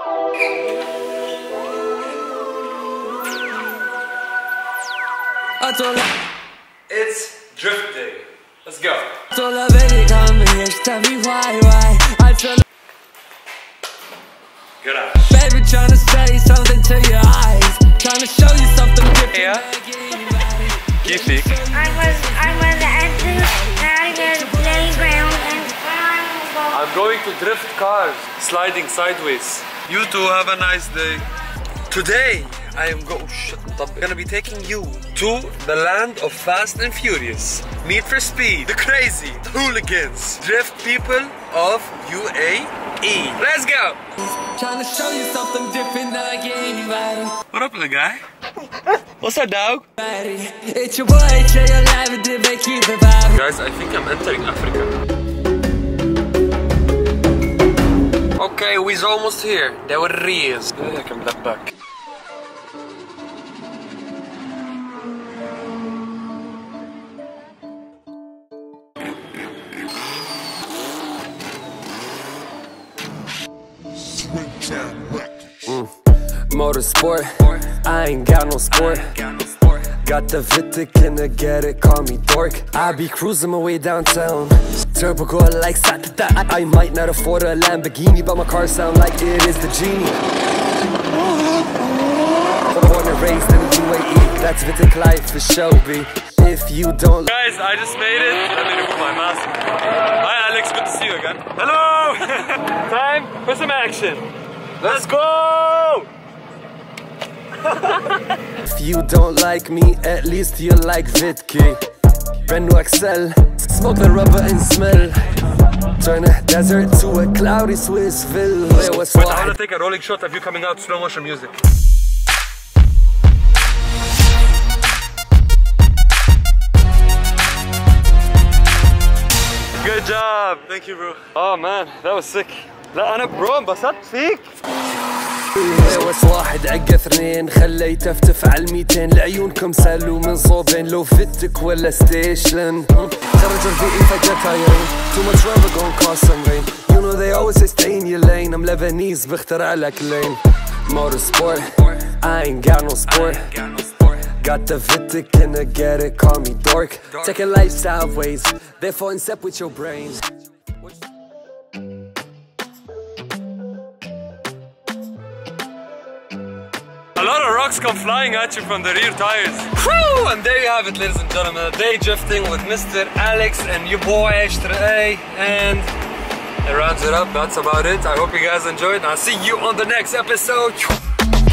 It's drift day. Let's go. Good eye. Baby, trying to say something to your eyes, trying to show you something different. Yeah. كيفك؟ I was at the playground and I'm going to drift cars, sliding sideways. You two have a nice day. Today I am gonna be taking you to the land of Fast and Furious, Need for Speed, the crazy, the hooligans, drift people of UAE. Let's go! Trying to show you something different like anybody. What up, little guy? What's up, dog? It's your boy, Trey, alive and did make you vibe. Guys, I think I'm entering Africa. Okay, we's almost here. There were reals. I can black back. Motorsport, I ain't got no sport. Got the Vitic and I get it, call me dork. I be cruising my way downtown, turbo go like Satata. I might not afford a Lamborghini, but my car sound like it is the genie. Born and raised in the UAE, that's Vitic life for show, B. If you don't. Guys, I just made it. Let me remove my mask. Hi Alex, good to see you again. Hello! Time for some action. Let's go! If you don't like me, at least you like Vitki. Brand new Excel, smoke the rubber and smell. Turn a desert to a cloudy Swissville. Wait, I wanna take a rolling shot of you coming out slow motion music. Good job! Thank you, bro. Oh man, that was sick. لا أنا برو انبسطت فيك. وش واحد عقى اثنين خلى يتفتف على 200 لعيونكم سالوا من صوبين لو فتك ولا ستيشن. خرج رفيقي فجأة تايرين. Too much rubber gon' cause some rain. You know they always say stay in your lane. I'm Lebanese بخترع لك lane. Motorsport, I ain't got no sport. Got the Vitic and I get it, call me dork. Taking life sideways, therefore in step with your brains. A lot of rocks come flying at you from the rear tires. Whew! And there you have it, ladies and gentlemen. A day drifting with Mr. Alex and your boy H3A. And it rounds it up. That's about it. I hope you guys enjoyed. I'll see you on the next episode.